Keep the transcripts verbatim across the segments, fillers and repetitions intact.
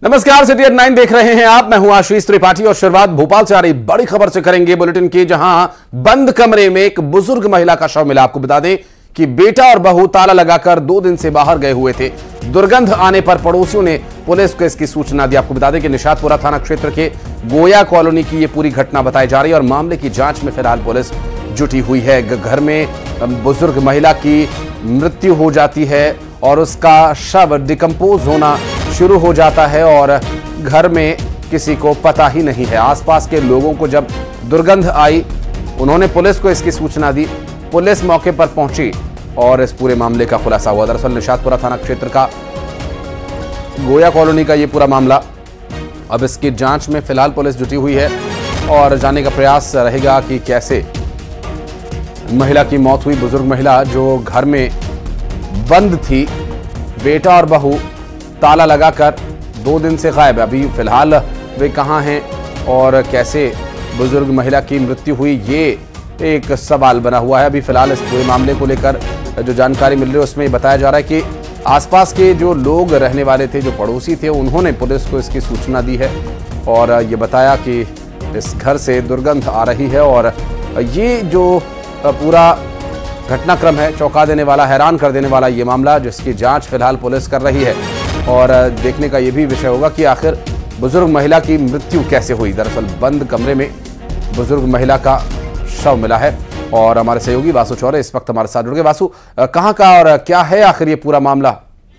नमस्कार, city eight nine देख रहे हैं आप। मैं हूं आशीष त्रिपाठी और शुरुआत भोपाल से आ रही बड़ी खबर से करेंगे बुलेटिन की, जहां बंद कमरे में एक बुजुर्ग महिला का शव मिला। आपको बता दें कि बेटा और बहू ताला लगाकर दो दिन से बाहर गए हुए थे। दुर्गंध आने पर पड़ोसियों ने पुलिस को इसकी सूचना दी। आपको बता दें कि निशातपुरा थाना क्षेत्र के गोया कॉलोनी की यह पूरी घटना बताई जा रही है और मामले की जांच में फिलहाल पुलिस जुटी हुई है। घर में बुजुर्ग महिला की मृत्यु हो जाती है और उसका शव डिकम्पोज होना शुरू हो जाता है और घर में किसी को पता ही नहीं है। आसपास के लोगों को जब दुर्गंध आई, उन्होंने पुलिस को इसकी सूचना दी। पुलिस मौके पर पहुंची और इस पूरे मामले का खुलासा हुआ। दरअसल निशातपुरा थाना क्षेत्र का गोया कॉलोनी का ये पूरा मामला, अब इसकी जांच में फिलहाल पुलिस जुटी हुई है और जानने का प्रयास रहेगा कि कैसे महिला की मौत हुई। बुजुर्ग महिला जो घर में बंद थी, बेटा और बहू ताला लगाकर दो दिन से गायब है। अभी फिलहाल वे कहां हैं और कैसे बुजुर्ग महिला की मृत्यु हुई, ये एक सवाल बना हुआ है। अभी फिलहाल इस पूरे मामले को लेकर जो जानकारी मिल रही है उसमें बताया जा रहा है कि आसपास के जो लोग रहने वाले थे, जो पड़ोसी थे, उन्होंने पुलिस को इसकी सूचना दी है और ये बताया कि इस घर से दुर्गंध आ रही है। और ये जो पूरा घटनाक्रम है, चौंका देने वाला, हैरान कर देने वाला ये मामला, जिसकी जांच फिलहाल पुलिस कर रही है और देखने का ये भी विषय होगा कि आखिर बुजुर्ग महिला की मृत्यु कैसे हुई। दरअसल बंद कमरे में बुजुर्ग महिला का शव मिला है और हमारे सहयोगी वासु चौरे इस वक्त हमारे साथ जुड़ गए। वासु, कहां का और क्या है आखिर ये पूरा मामला?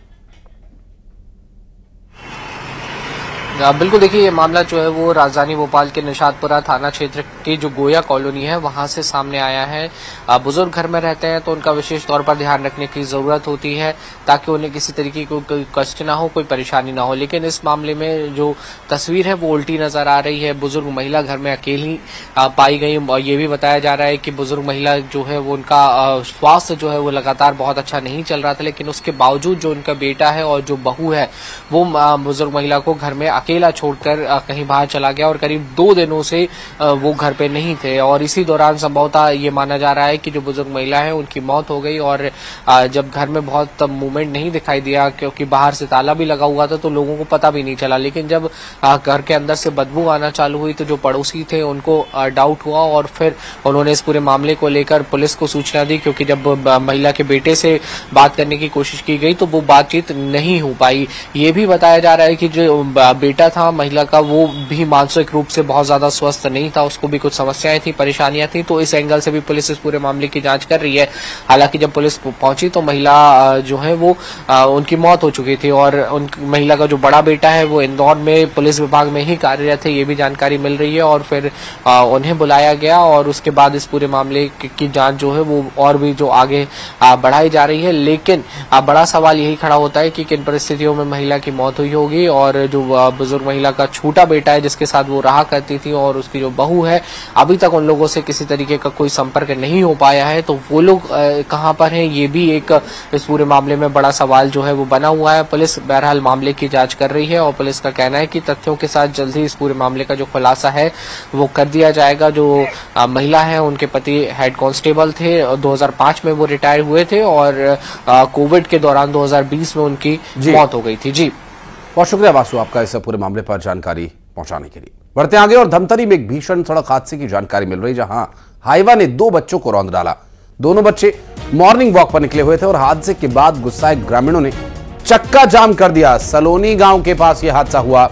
बिल्कुल, देखिए ये मामला जो है वो राजधानी भोपाल के निशातपुरा थाना क्षेत्र की जो गोया कॉलोनी है वहां से सामने आया है। बुजुर्ग घर में रहते हैं तो उनका विशेष तौर पर ध्यान रखने की जरूरत होती है ताकि उन्हें किसी तरीके की कोई कष्ट ना हो, कोई परेशानी ना हो। लेकिन इस मामले में जो तस्वीर है वो उल्टी नजर आ रही है। बुजुर्ग महिला घर में अकेली पाई गई और ये भी बताया जा रहा है कि बुजुर्ग महिला जो है वो उनका स्वास्थ्य जो है वो लगातार बहुत अच्छा नहीं चल रहा था, लेकिन उसके बावजूद जो उनका बेटा है और जो बहू है वो बुजुर्ग महिला को घर में अकेला छोड़कर कहीं बाहर चला गया और करीब दो दिनों से वो घर पे नहीं थे। और इसी दौरान संभवतः ये माना जा रहा है कि जो बुजुर्ग महिला है उनकी मौत हो गई। और जब घर में बहुत मूवमेंट नहीं दिखाई दिया क्योंकि बाहर से ताला भी लगा हुआ था तो लोगों को पता भी नहीं चला, लेकिन जब घर के अंदर से बदबू आना चालू हुई तो जो पड़ोसी थे उनको डाउट हुआ और फिर उन्होंने इस पूरे मामले को लेकर पुलिस को सूचना दी। क्योंकि जब महिला के बेटे से बात करने की कोशिश की गई तो वो बातचीत नहीं हो पाई। ये भी बताया जा रहा है कि जो बेटा था महिला का वो भी मानसिक रूप से बहुत ज्यादा स्वस्थ नहीं था, उसको भी कुछ समस्याएं थी, परेशानियां थी। तो इस एंगल से भी पुलिस इस पूरे मामले की जांच कर रही है। हालांकि जब पुलिस पहुंची तो महिला जो है वो उनकी मौत हो चुकी थी और उन महिला का जो बड़ा बेटा है वो इंदौर में पुलिस विभाग में ही कार्यरत है, ये भी जानकारी मिल रही है। और फिर उन्हें बुलाया गया और उसके बाद इस पूरे मामले की जांच जो है वो और भी जो आगे बढ़ाई जा रही है। लेकिन बड़ा सवाल यही खड़ा होता है कि किन परिस्थितियों में महिला की मौत हुई होगी और जो बुजुर्ग महिला का छोटा बेटा है जिसके साथ वो रहा करती थी और उसकी जो बहू है, अभी तक उन लोगों से किसी तरीके का कोई संपर्क नहीं हो पाया है। तो वो लोग कहां पर हैं, ये भी एक इस पूरे मामले में बड़ा सवाल जो है वो बना हुआ है। पुलिस बहरहाल मामले की जांच कर रही है और पुलिस का कहना है कि तथ्यों के साथ जल्द ही इस पूरे मामले का जो खुलासा है वो कर दिया जाएगा। जो महिला है उनके पति हेड कांस्टेबल थे, दो हजार पांच में वो रिटायर हुए थे और कोविड के दौरान दो हजार बीस में उनकी मौत हो गई थी। जी, बहुत शुक्रिया वासु आपका इस पूरे मामले पर जानकारी पहुंचाने के लिए। बढ़ते आगे और धमतरी में एक भीषण सड़क हादसे की जानकारी मिल रही, जहां हाईवा ने दो बच्चों को रौंद डाला। दोनों बच्चे मॉर्निंग वॉक पर निकले हुए थे और हादसे के बाद गुस्साए ग्रामीणों ने चक्का जाम कर दिया। सलोनी गांव के पास यह हादसा हुआ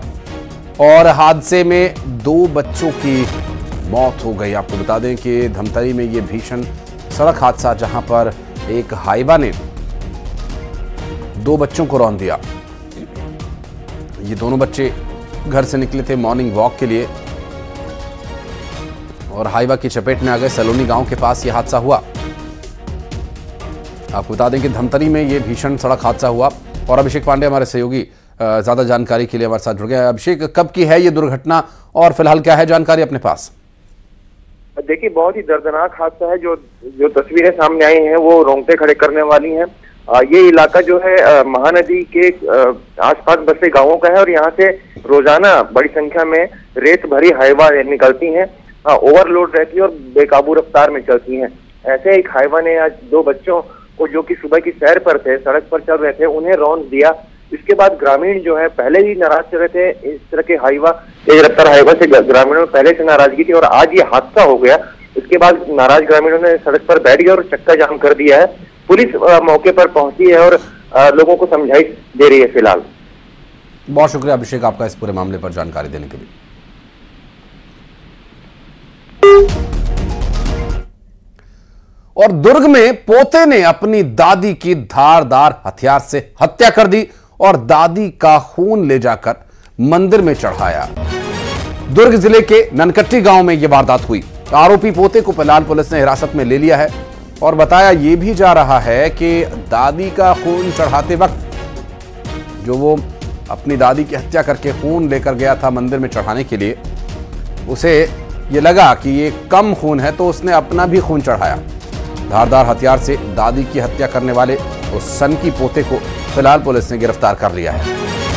और हादसे में दो बच्चों की मौत हो गई। आपको बता दें कि धमतरी में यह भीषण सड़क हादसा, जहां पर एक हाईवा ने दो बच्चों को रौंद दिया। ये दोनों बच्चे घर से निकले थे मॉर्निंग वॉक के लिए और हाईवा की चपेट में आ गए। सलोनी गांव के पास यह हादसा हुआ। आपको बता दें कि धमतरी में यह भीषण सड़क हादसा हुआ और अभिषेक पांडे हमारे सहयोगी ज्यादा जानकारी के लिए हमारे साथ जुड़ गए। अभिषेक, कब की है ये दुर्घटना और फिलहाल क्या है जानकारी अपने पास? देखिए, बहुत ही दर्दनाक हादसा है। जो जो तस्वीरें सामने आई हैं वो रोंगटे खड़े करने वाली हैं। आ, ये इलाका जो है आ, महानदी के आसपास बसे गांवों का है और यहाँ से रोजाना बड़ी संख्या में रेत भरी हाईवा निकलती हैं, ओवरलोड रहती है और बेकाबू रफ्तार में चलती हैं। ऐसे एक हाईवा ने आज दो बच्चों को, जो कि सुबह की सैर पर थे, सड़क पर चल रहे थे, उन्हें रौंद दिया। इसके बाद ग्रामीण जो है पहले ही नाराज चल रहे थे। इस तरह के हाईवा तेज रफ्तार हाईवा से ग्रामीणों में पहले से नाराजगी थी और आज ये हादसा हो गया। इसके बाद नाराज ग्रामीणों ने सड़क पर बैठ गया और चक्का जाम कर दिया है। पुलिस मौके पर पहुंची है और लोगों को समझाइश दे रही है फिलहाल। बहुत शुक्रिया अभिषेक आपका इस पूरे मामले पर जानकारी देने के लिए। और दुर्ग में पोते ने अपनी दादी की धारदार हथियार से हत्या कर दी और दादी का खून ले जाकर मंदिर में चढ़ाया। दुर्ग जिले के ननकट्टी गांव में यह वारदात हुई। आरोपी पोते को फिलहाल पुलिस ने हिरासत में ले लिया है और बताया यह भी जा रहा है कि दादी का खून चढ़ाते वक्त जो वो अपनी दादी की हत्या करके खून लेकर गया था मंदिर में चढ़ाने के लिए, उसे ये लगा कि ये कम खून है तो उसने अपना भी खून चढ़ाया। धारदार हथियार से दादी की हत्या करने वाले उस सनकी पोते को फिलहाल पुलिस ने गिरफ्तार कर लिया है।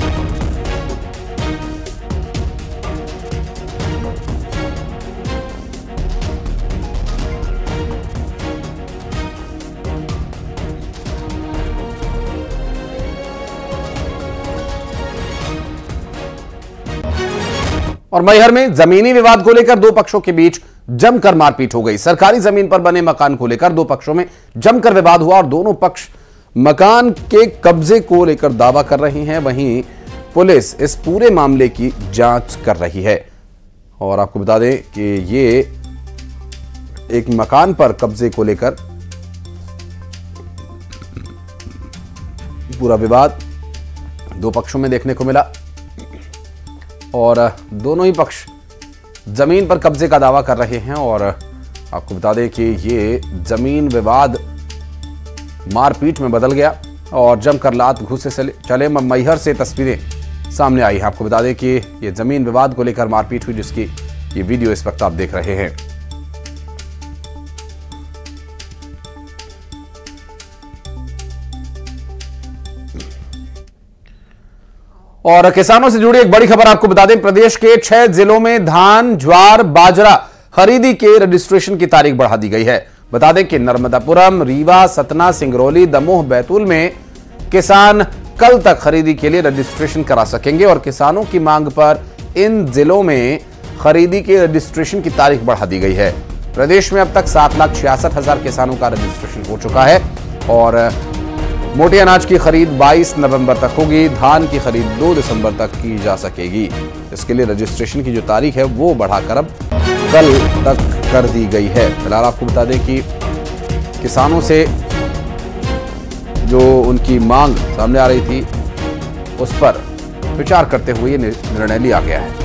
और मैहर में जमीनी विवाद को लेकर दो पक्षों के बीच जमकर मारपीट हो गई। सरकारी जमीन पर बने मकान को लेकर दो पक्षों में जमकर विवाद हुआ और दोनों पक्ष मकान के कब्जे को लेकर दावा कर रहे हैं। वहीं पुलिस इस पूरे मामले की जांच कर रही है। और आपको बता दें कि ये एक मकान पर कब्जे को लेकर पूरा विवाद दो पक्षों में देखने को मिला और दोनों ही पक्ष जमीन पर कब्जे का दावा कर रहे हैं। और आपको बता दें कि ये जमीन विवाद मारपीट में बदल गया और जमकर लात घूसे चले। मैहर से तस्वीरें सामने आई हैं। आपको बता दें कि ये जमीन विवाद को लेकर मारपीट हुई, जिसकी ये वीडियो इस वक्त आप देख रहे हैं। और किसानों से जुड़ी एक बड़ी खबर आपको बता दें, प्रदेश के छह जिलों में धान, ज्वार, बाजरा खरीदी के रजिस्ट्रेशन की तारीख बढ़ा दी गई है। बता दें कि नर्मदापुरम, रीवा, सतना, सिंगरौली, दमोह, बैतूल में किसान कल तक खरीदी के लिए रजिस्ट्रेशन करा सकेंगे और किसानों की मांग पर इन जिलों में खरीदी के रजिस्ट्रेशन की तारीख बढ़ा दी गई है। प्रदेश में अब तक सात लाख छियासठ हजार किसानों का रजिस्ट्रेशन हो चुका है और मोटे अनाज की खरीद बाईस नवंबर तक होगी। धान की खरीद दो दिसंबर तक की जा सकेगी। इसके लिए रजिस्ट्रेशन की जो तारीख है वो बढ़ाकर अब कल तक कर दी गई है। फिलहाल आपको बता दें कि किसानों से जो उनकी मांग सामने आ रही थी उस पर विचार करते हुए ये निर्णय लिया गया है।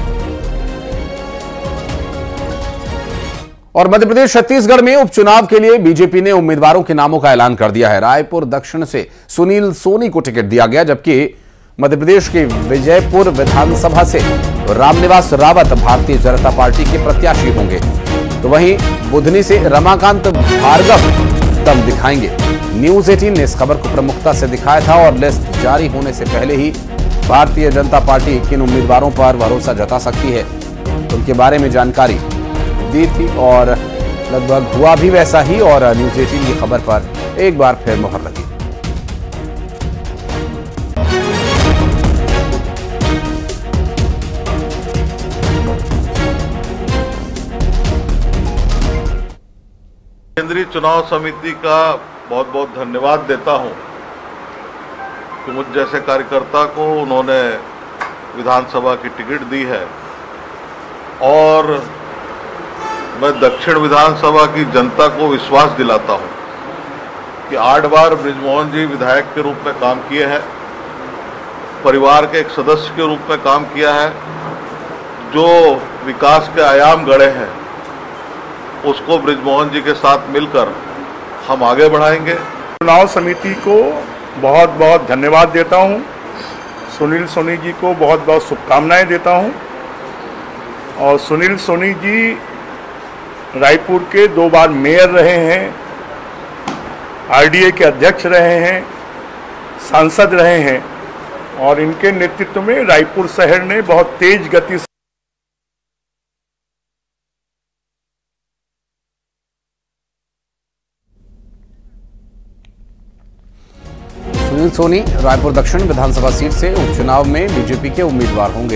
और मध्य प्रदेश छत्तीसगढ़ में उपचुनाव के लिए बीजेपी ने उम्मीदवारों के नामों का ऐलान कर दिया है। रायपुर दक्षिण से सुनील सोनी को टिकट दिया गया, जबकि मध्य प्रदेश के विजयपुर विधानसभा से रामनिवास रावत भारतीय जनता पार्टी के प्रत्याशी होंगे। तो वहीं बुधनी से रमाकांत भार्गव दम दिखाएंगे। न्यूज अठारह ने इस खबर को प्रमुखता से दिखाया था और लिस्ट जारी होने से पहले ही भारतीय जनता पार्टी किन उम्मीदवारों पर भरोसा जता सकती है उनके बारे में जानकारी दी थी और लगभग हुआ भी वैसा ही। और न्यूज अठारह की खबर पर एक बार फिर मोहर लगी। केंद्रीय चुनाव समिति का बहुत बहुत धन्यवाद देता हूं कि मुझ जैसे कार्यकर्ता को उन्होंने विधानसभा की टिकट दी है और मैं दक्षिण विधानसभा की जनता को विश्वास दिलाता हूं कि आठ बार बृजमोहन जी विधायक के रूप में काम किए हैं, परिवार के एक सदस्य के रूप में काम किया है। जो विकास के आयाम गढ़े हैं उसको बृजमोहन जी के साथ मिलकर हम आगे बढ़ाएंगे। चुनाव समिति को बहुत बहुत धन्यवाद देता हूं। सुनील सोनी जी को बहुत बहुत शुभकामनाएं देता हूं। और सुनील सोनी जी रायपुर के दो बार मेयर रहे हैं, आरडीए के अध्यक्ष रहे हैं, सांसद रहे हैं और इनके नेतृत्व में रायपुर शहर ने बहुत तेज गति से सुनील सुनील सोनी रायपुर दक्षिण विधानसभा सीट से उपचुनाव में बीजेपी के उम्मीदवार होंगे।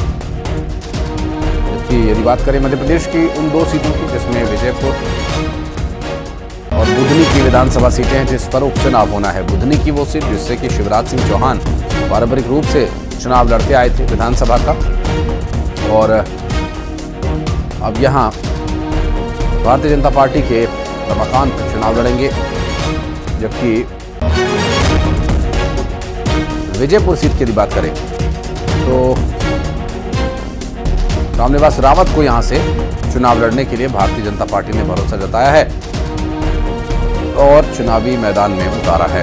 यदि बात करें मध्य प्रदेश की उन दो सीटों की जिसमें विजयपुर और बुधनी की विधानसभा सीटें हैं जिस पर उपचुनाव होना है। बुधनी की वो सीट जिससे कि शिवराज सिंह चौहान पारंपरिक रूप से चुनाव लड़ते आए थे विधानसभा का, और अब यहां भारतीय जनता पार्टी के रमाकांत चुनाव लड़ेंगे, जबकि विजयपुर सीट की यदि बात करें तो रामनिवास रावत को यहां से चुनाव लड़ने के लिए भारतीय जनता पार्टी ने भरोसा जताया है और चुनावी मैदान में उतारा है।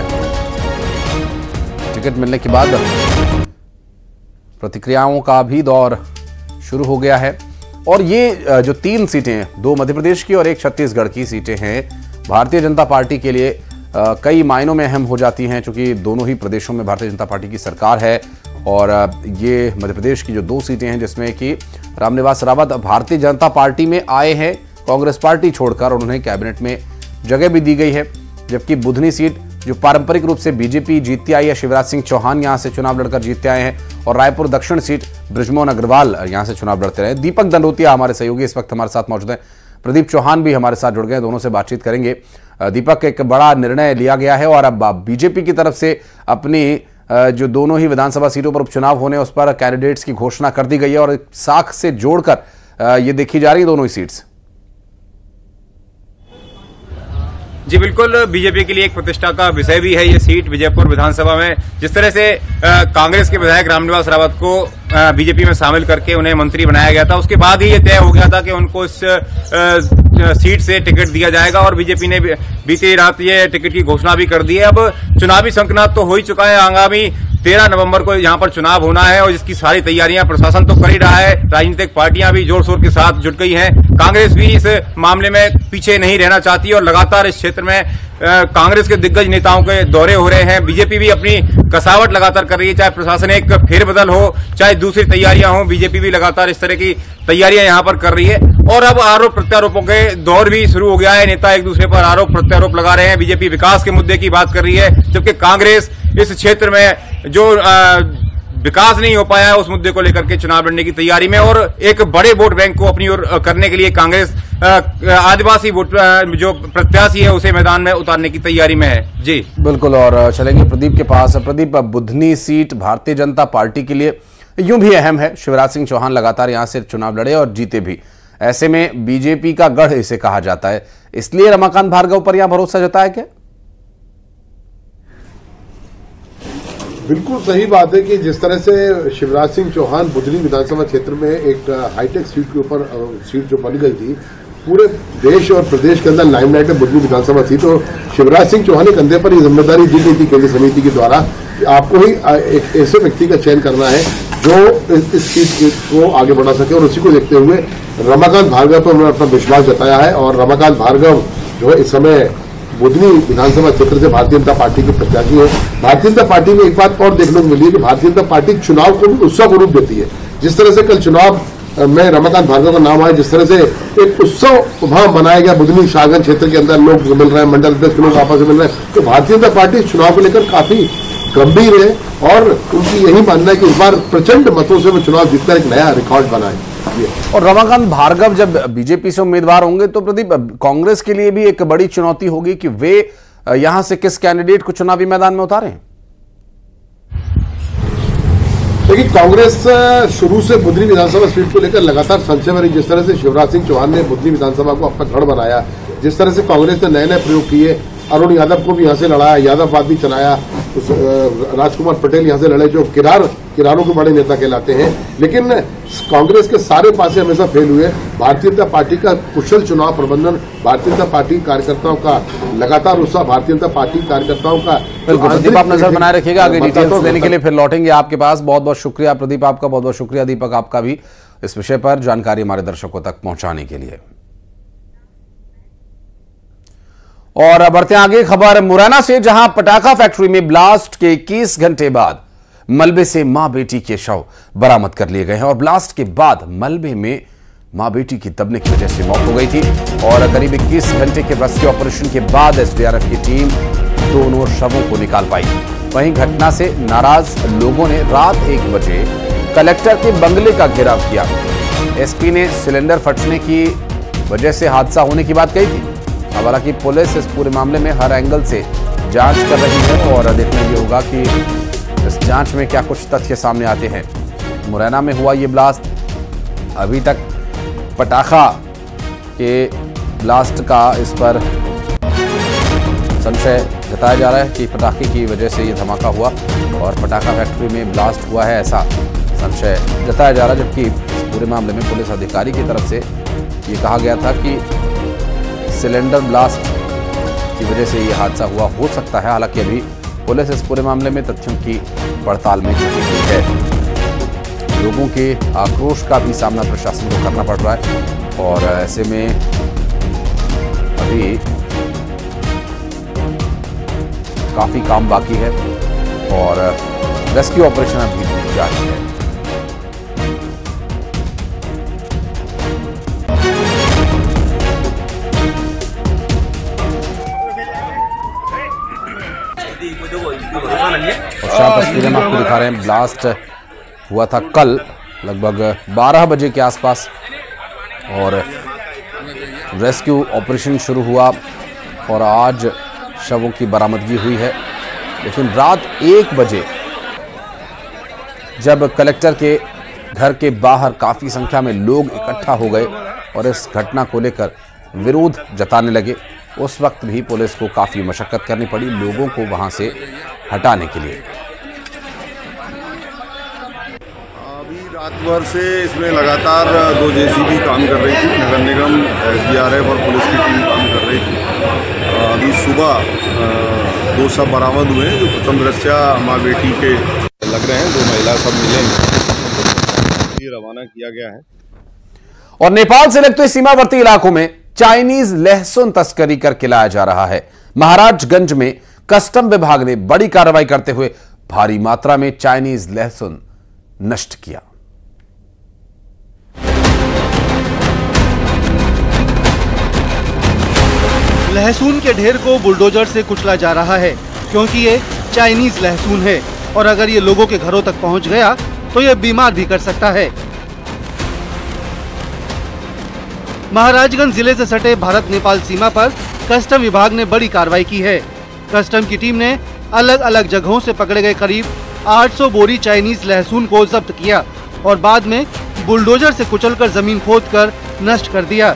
टिकट मिलने के बाद प्रतिक्रियाओं का भी दौर शुरू हो गया है और ये जो तीन सीटें, दो मध्य प्रदेश की और एक छत्तीसगढ़ की सीटें हैं, भारतीय जनता पार्टी के लिए कई मायनों में अहम हो जाती हैं, क्योंकि दोनों ही प्रदेशों में भारतीय जनता पार्टी की सरकार है। और ये मध्य प्रदेश की जो दो सीटें हैं जिसमें कि रामनिवास रावत भारतीय जनता पार्टी में आए हैं कांग्रेस पार्टी छोड़कर, और उन्हें कैबिनेट में जगह भी दी गई है, जबकि बुधनी सीट जो पारंपरिक रूप से बीजेपी जीतती आई है, शिवराज सिंह चौहान यहां से चुनाव लड़कर जीतते आए हैं, और रायपुर दक्षिण सीट बृजमोहन अग्रवाल यहां से चुनाव लड़ते रहे। दीपक दंडोतिया हमारे सहयोगी इस वक्त हमारे साथ मौजूद हैं, प्रदीप चौहान भी हमारे साथ जुड़ गए, दोनों से बातचीत करेंगे। दीपक, एक बड़ा निर्णय लिया गया है और अब बीजेपी की तरफ से अपनी जो दोनों ही विधानसभा सीटों पर उपचुनाव होने उस पर कैंडिडेट्स की घोषणा कर दी गई है और साख से जोड़कर ये देखी जा रही है दोनों ही सीट्स। जी बिल्कुल, बीजेपी के लिए एक प्रतिष्ठा का विषय भी है ये सीट विजयपुर विधानसभा में। जिस तरह से आ, कांग्रेस के विधायक रामनिवास रावत को आ, बीजेपी में शामिल करके उन्हें मंत्री बनाया गया था, उसके बाद ही ये तय हो गया था कि उनको इस आ, सीट से टिकट दिया जाएगा और बीजेपी ने बीती रात ये टिकट की घोषणा भी कर दी है। अब चुनावी संकनात तो हो ही चुका है, आगामी तेरह नवंबर को यहाँ पर चुनाव होना है और जिसकी सारी तैयारियां प्रशासन तो कर ही रहा है, राजनीतिक पार्टियां भी जोर शोर के साथ जुट गई हैं। कांग्रेस भी इस मामले में पीछे नहीं रहना चाहती और लगातार इस क्षेत्र में कांग्रेस के दिग्गज नेताओं के दौरे हो रहे हैं। बीजेपी भी अपनी कसावट लगातार कर रही है, चाहे प्रशासन एक फेरबदल हो, चाहे दूसरी तैयारियां हो, बीजेपी भी लगातार इस तरह की तैयारियां यहां पर कर रही है। और अब आरोप प्रत्यारोपों के दौर भी शुरू हो गया है, नेता एक दूसरे पर आरोप प्रत्यारोप लगा रहे हैं। बीजेपी विकास के मुद्दे की बात कर रही है, जबकि कांग्रेस इस क्षेत्र में जो आ, विकास नहीं हो पाया है उस मुद्दे को लेकर के चुनाव लड़ने की तैयारी में, और एक बड़े वोट बैंक को अपनी ओर करने के लिए कांग्रेस आदिवासी वोट जो प्रत्याशी है उसे मैदान में उतारने की तैयारी में है। जी बिल्कुल, और चलेंगे प्रदीप के पास। प्रदीप, बुधनी सीट भारतीय जनता पार्टी के लिए यूं भी अहम है, शिवराज सिंह चौहान लगातार यहां से चुनाव लड़े और जीते भी, ऐसे में बीजेपी का गढ़ इसे कहा जाता है, इसलिए रमाकांत भार्गव पर यहां भरोसा जताया क्या? बिल्कुल सही बात है कि जिस तरह से शिवराज सिंह चौहान बुधनी विधानसभा क्षेत्र में एक हाईटेक सीट के ऊपर सीट जो बन गई थी, पूरे देश और प्रदेश के अंदर लाइमलाइट में बुधनी विधानसभा थी, तो शिवराज सिंह चौहान के कंधे पर ये जिम्मेदारी दी गई थी केंद्रीय समिति के द्वारा कि आपको ही एक ऐसे व्यक्ति का चयन करना है जो इस सीट को आगे बढ़ा सके, और उसी को देखते हुए रमाकांत भार्गव पर उन्होंने अपना विश्वास जताया है। और रमाकांत भार्गव जो है इस समय बुधनी विधानसभा क्षेत्र से भारतीय जनता पार्टी के प्रत्याशी है। भारतीय जनता पार्टी में एक बात और देखने को मिली है कि भारतीय जनता पार्टी चुनाव को भी उत्सव को रूप देती है। जिस तरह से कल चुनाव में रमाकांत भार्गव का नाम आया, जिस तरह से एक उत्सव वहां मनाया गया बुधनी शाहगंज क्षेत्र के अंदर, लोग मिल रहे हैं, मंडल अध्यक्ष के लोग आपस में मिल रहे हैं, तो भारतीय जनता पार्टी चुनाव को लेकर काफी गंभीर है और उनकी यही मानना है कि इस बार प्रचंड मतों से वो चुनाव जीतकर एक नया रिकॉर्ड बनाए। और रमाकांत भार्गव जब बीजेपी से उम्मीदवार होंगे तो प्रदीप, कांग्रेस के लिए भी एक बड़ी चुनौती होगी कि वे यहां से किस कैंडिडेट को चुनावी मैदान में उतारें। देखिए, कांग्रेस शुरू से बुधनी विधानसभा सीट को लेकर लगातार संशय में रही। जिस तरह से शिवराज सिंह चौहान ने बुधनी विधानसभा को अपना गढ़ बनाया, जिस तरह से कांग्रेस ने नए नए प्रयोग किए, अरुण यादव को भी यहां से लड़ाया, यादववाद भी चलाया, राजकुमार पटेल यहां से लड़े जो किरार किरारों के बड़े नेता कहलाते हैं, लेकिन कांग्रेस के सारे पासे हमेशा फेल हुए। भारतीय जनता पार्टी का कुशल चुनाव प्रबंधन, भारतीय जनता पार्टी कार्यकर्ताओं का लगातार उत्साह, भारतीय जनता पार्टी कार्यकर्ताओं का प्रदीप, आप नजर बनाए रखिएगा, आगे डिटेल्स लेने के लिए फिर लौटेंगे आपके पास। बहुत बहुत शुक्रिया प्रदीप, आपका बहुत बहुत शुक्रिया। दीपक, आपका भी इस विषय पर जानकारी हमारे दर्शकों तक पहुंचाने के लिए। और बढ़ते आगे, खबर मुरैना से, जहां पटाखा फैक्ट्री में ब्लास्ट के इक्कीस घंटे बाद मलबे से मां बेटी के शव बरामद कर लिए गए हैं और ब्लास्ट के बाद मलबे में मां बेटी की दबने की वजह से मौत हो गई थी और करीब इक्कीस घंटे के रेस्क्यू ऑपरेशन के बाद एसडीआरएफ की टीम दोनों शवों को निकाल पाई। वहीं घटना से नाराज लोगों ने रात एक बजे कलेक्टर के बंगले का घेराव किया। एसपी ने सिलेंडर फटने की वजह से हादसा होने की बात कही थी। हालांकि पुलिस इस पूरे मामले में हर एंगल से जांच कर रही है और देखना ये होगा कि इस जांच में क्या कुछ तथ्य सामने आते हैं। मुरैना में हुआ ये ब्लास्ट, अभी तक पटाखा के ब्लास्ट का इस पर संशय जताया जा रहा है कि पटाखे की वजह से ये धमाका हुआ और पटाखा फैक्ट्री में ब्लास्ट हुआ है, ऐसा संशय जताया जा रहा है। जबकि इस पूरे मामले में पुलिस अधिकारी की तरफ से ये कहा गया था कि सिलेंडर ब्लास्ट की वजह से ये हादसा हुआ हो सकता है। हालांकि अभी पुलिस इस पूरे मामले में तथ्यों की पड़ताल में जुटी हुई है। लोगों के आक्रोश का भी सामना प्रशासन को करना पड़ रहा है और ऐसे में अभी काफी काम बाकी है और रेस्क्यू ऑपरेशन अभी जारी है। और शाम तस्वीरें हम आपको दिखा रहे हैं। ब्लास्ट हुआ था कल लगभग बारह बजे के आसपास और रेस्क्यू ऑपरेशन शुरू हुआ और आज शवों की बरामदगी हुई है। लेकिन रात एक बजे जब कलेक्टर के घर के बाहर काफ़ी संख्या में लोग इकट्ठा हो गए और इस घटना को लेकर विरोध जताने लगे, उस वक्त भी पुलिस को काफ़ी मशक्कत करनी पड़ी लोगों को वहां से हटाने के लिए। अभी रात भर से इसमें लगातार दो जेसीबी काम कर रही थी, नगर निगम, एसडीआरएफ और पुलिस की टीम काम कर रही थी। अभी सुबह दो शव बरामद हुए हैं जो प्रथम दृष्टया माँ बेटी के लग रहे हैं। दो महिला सब मिले हैं, रवाना किया गया है। और नेपाल से लगते सीमावर्ती इलाकों में चाइनीज लहसुन तस्करी करके लाया जा रहा है। महाराजगंज में कस्टम विभाग ने बड़ी कार्रवाई करते हुए भारी मात्रा में चाइनीज लहसुन नष्ट किया। लहसुन के ढेर को बुलडोजर से कुचला जा रहा है क्योंकि ये चाइनीज लहसुन है और अगर ये लोगों के घरों तक पहुंच गया तो ये बीमार भी कर सकता है। महाराजगंज जिले से सटे भारत नेपाल सीमा पर कस्टम विभाग ने बड़ी कार्रवाई की है। कस्टम की टीम ने अलग अलग जगहों से पकड़े गए करीब आठ सौ बोरी चाइनीज लहसुन को जब्त किया और बाद में बुलडोजर से कुचलकर जमीन खोदकर नष्ट कर दिया।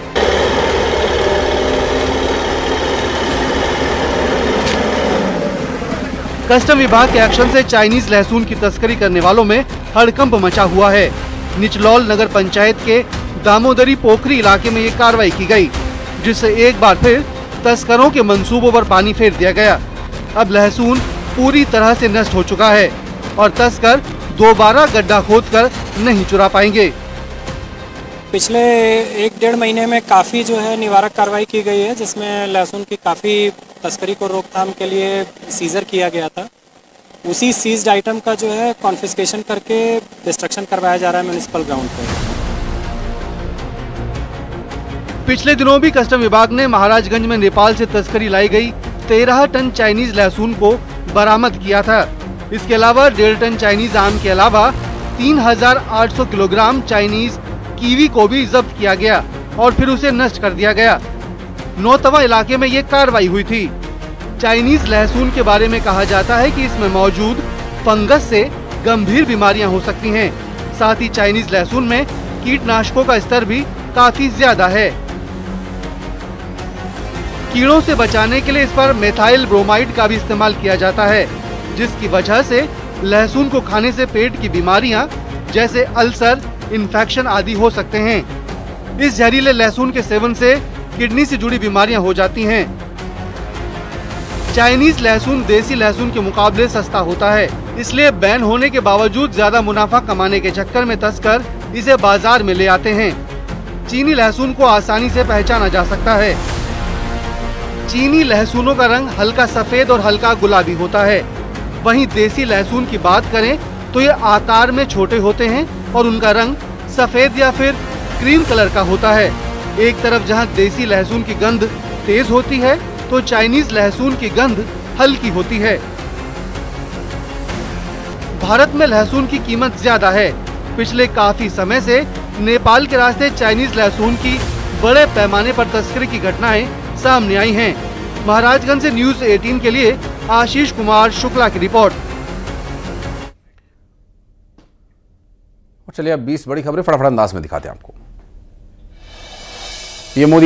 कस्टम विभाग के एक्शन से चाइनीज लहसुन की तस्करी करने वालों में हड़कंप मचा हुआ है। निचलौल नगर पंचायत के दामोदरी पोखरी इलाके में ये कार्रवाई की गई, जिससे एक बार फिर तस्करों के मंसूबों पर पानी फेर दिया गया। अब लहसुन पूरी तरह से नष्ट हो चुका है और तस्कर दोबारा गड्ढा खोदकर नहीं चुरा पाएंगे। पिछले एक डेढ़ महीने में काफ़ी जो है निवारक कार्रवाई की गई है, जिसमें लहसुन की काफ़ी तस्करी को रोकथाम के लिए सीजर किया गया था। उसी सीज्ड आइटम का जो है कॉन्फिस्केशन करके डिस्ट्रक्शन करवाया जा रहा है म्युनिसिपल ग्राउंड पर। पिछले दिनों भी कस्टम विभाग ने महाराजगंज में नेपाल से तस्करी लाई गई तेरह टन चाइनीज लहसुन को बरामद किया था। इसके अलावा डेढ़ टन चाइनीज आम के अलावा तीन हजार आठ सौ किलोग्राम चाइनीज कीवी को भी जब्त किया गया और फिर उसे नष्ट कर दिया गया। नौतवा इलाके में ये कार्रवाई हुई थी। चाइनीज लहसुन के बारे में कहा जाता है कि इसमें मौजूद फंगस से गंभीर बीमारियां हो सकती हैं। साथ ही चाइनीज लहसुन में कीटनाशकों का स्तर भी काफी ज्यादा है। कीड़ों से बचाने के लिए इस पर मेथाइल ब्रोमाइड का भी इस्तेमाल किया जाता है, जिसकी वजह से लहसुन को खाने से पेट की बीमारियां जैसे अल्सर, इन्फेक्शन आदि हो सकते हैं। इस जहरीले लहसुन के सेवन से किडनी से जुड़ी बीमारियां हो जाती हैं। चाइनीज लहसुन देसी लहसुन के मुकाबले सस्ता होता है, इसलिए बैन होने के बावजूद ज्यादा मुनाफा कमाने के चक्कर में तस्कर इसे बाजार में ले आते हैं। चीनी लहसुन को आसानी से पहचाना जा सकता है। चीनी लहसुनों का रंग हल्का सफेद और हल्का गुलाबी होता है। वहीं देसी लहसुन की बात करें तो ये आकार में छोटे होते हैं और उनका रंग सफेद या फिर क्रीम कलर का होता है। एक तरफ जहां देसी लहसुन की गंध तेज होती है तो चाइनीज लहसुन की गंध हल्की होती है। भारत में लहसुन की कीमत ज्यादा है। पिछले काफी समय से नेपाल के रास्ते चाइनीज लहसुन की बड़े पैमाने पर तस्करी की घटनाएं सामने आई हैं। महाराजगंज से न्यूज अठारह के लिए आशीष कुमार शुक्ला की रिपोर्ट। चलिए अब बीस बड़ी खबरें फटाफट अंदाज में दिखाते हैं आपको। ये मोदी